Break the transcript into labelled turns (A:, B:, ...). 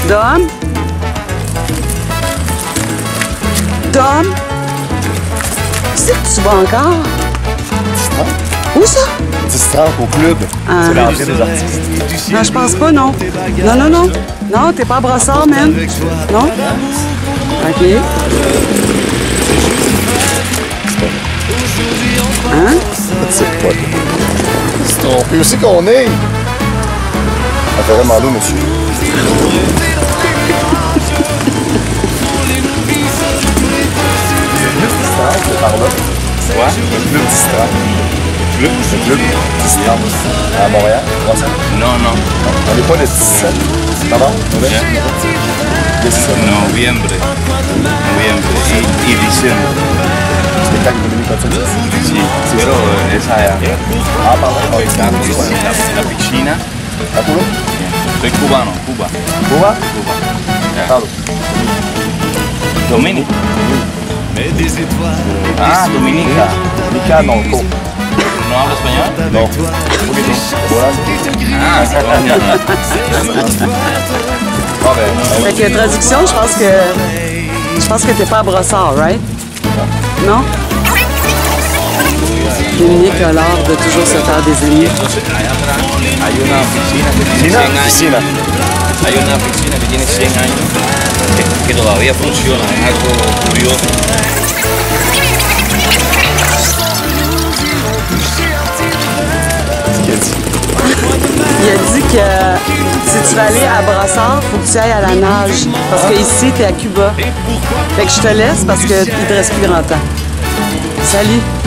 A: Dom? Dom? C'est que tu vas encore? Où ça?
B: 10h30 au club. C'est l'entrée des artistes.
A: Non, je pense pas, non. Non, non, non. Non, t'es pas à Brossard, man. Non? OK. Hein?
B: C'est pas. C'est trompé aussi qu'on est. On fait vraiment l'eau, monsieur. C'est par là.
C: Quoi?
B: Le club Distance. Le club Distance. À Montréal, 300.
C: Non, non.
B: On n'est pas le 17. Pardon? Le 17.
C: Noviembre. Y diciembre.
B: Spectacle économique comme ça.
C: Sí, pero esa es
B: Ah, pardon.
C: la piscina.
B: À Cuba?
C: Soy cubano, Cuba.
B: Cuba?
C: Cuba.
B: Pardon.
C: Dominique. Ah, Dominica.
B: Dominica, non, Co.
C: ¿No habla español?
B: Non. Poquito. Voilà.
C: Ah, c'est bon.
B: Ah, ben.
A: Fait que traduction, je pense que t'es pas à Brossard, right? Non? Dominique a l'art de toujours se faire des amis.
C: Hay una piscina que tiene 100 años.
B: Piscina.
C: Hay una piscina que tiene 100 años que todavía funciona. Es algo curioso.
A: Il a dit que si tu veux aller à Brossard, faut que tu ailles à la nage. Parce que ici, t'es à Cuba. Fait que je te laisse parce qu'il te reste plus grand temps. Salut!